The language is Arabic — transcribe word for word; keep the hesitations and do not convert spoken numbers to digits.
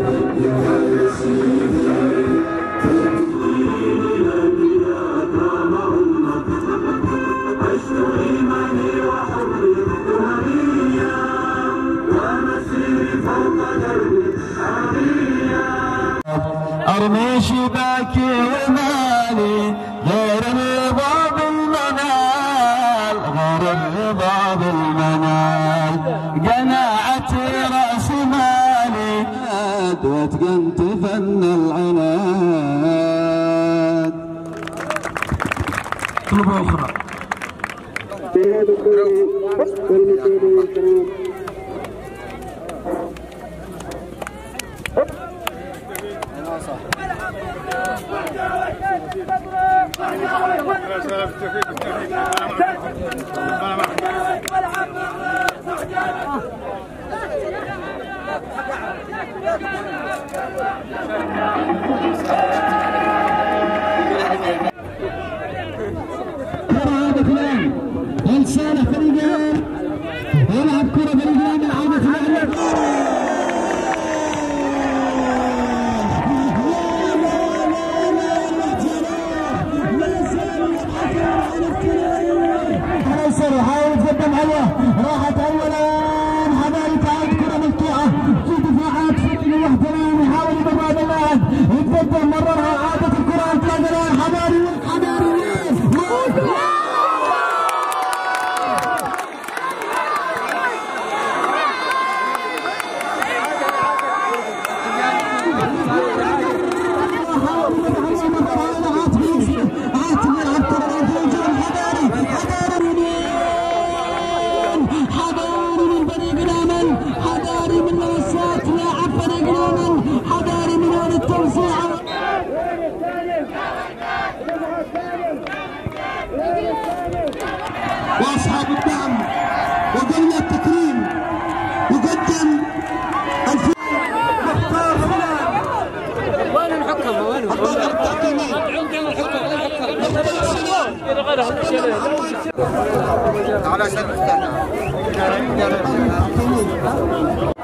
ارمي شباكي ومالي غير الرضا بالمنال، غير الرضا بالمنال، قناعتي راس مالي واتقنت فن العناد. طلبة أخرى. لسانه فريقين يلعب كرة فريقين العودة الأهلي. يسر يحاول يتقدم عليه، راحت اولا حماري تعاد كره مقطوعه في دفاعات فتني واحترام يحاول يبعد اللاعب يتقدم مررها عادت الكره انطلاقا حماري حماري واصحاب الدعم وقبل التكريم يقدم مختار فلان. وين الحكم؟ وين الحكم؟ الحكم